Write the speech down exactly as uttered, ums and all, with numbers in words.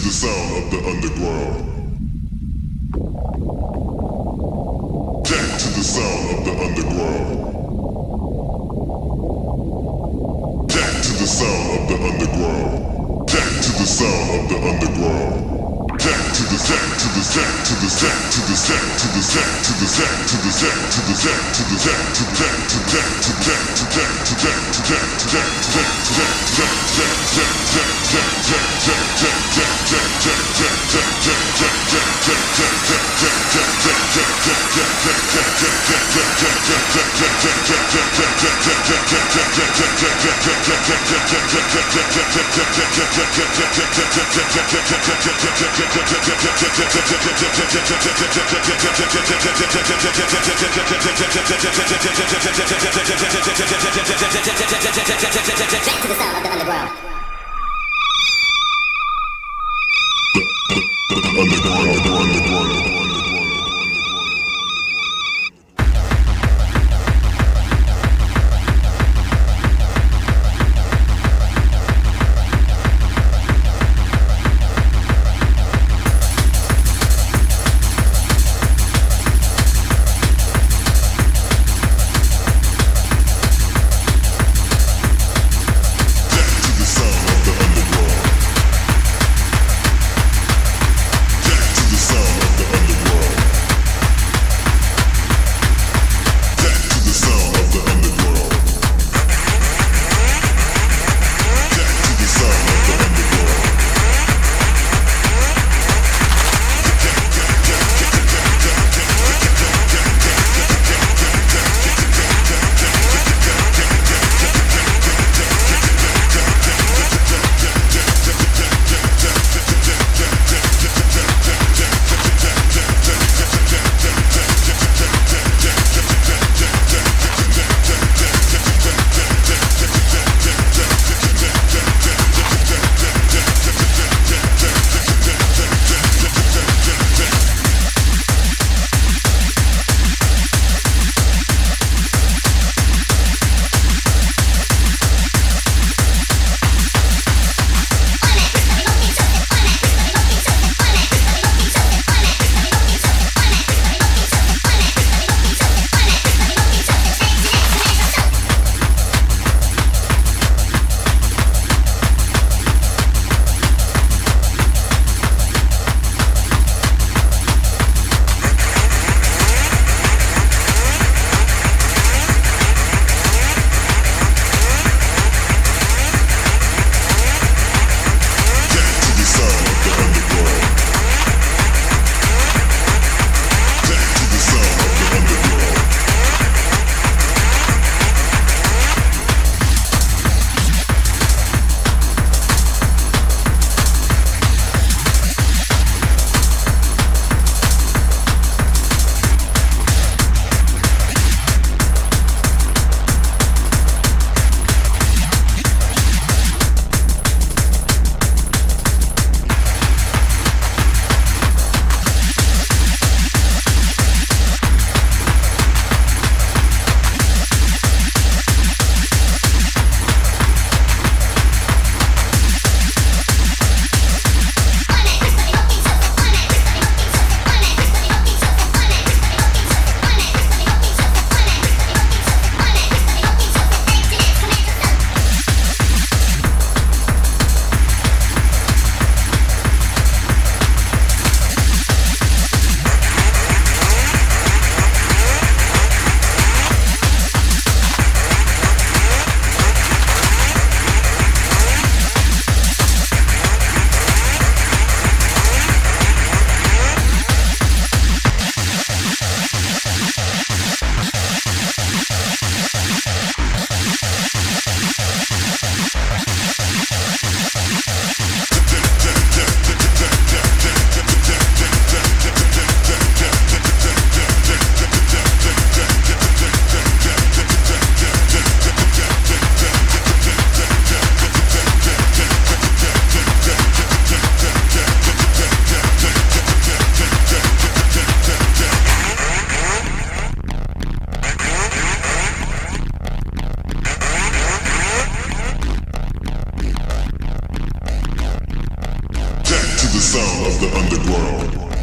the sound of the underground. Jack to the sound of the underground. Jack to the sound of the underground. Jack to the sound of the underground. Jack to the jack to the jack to the jack to the jack to the jack to the jack to the jack to the jack to the jack to jack to jack to jack to jack to jack to jack to jack to jack to jack Jack to the sound of the underground. The underground, the underground. the sound of the underground.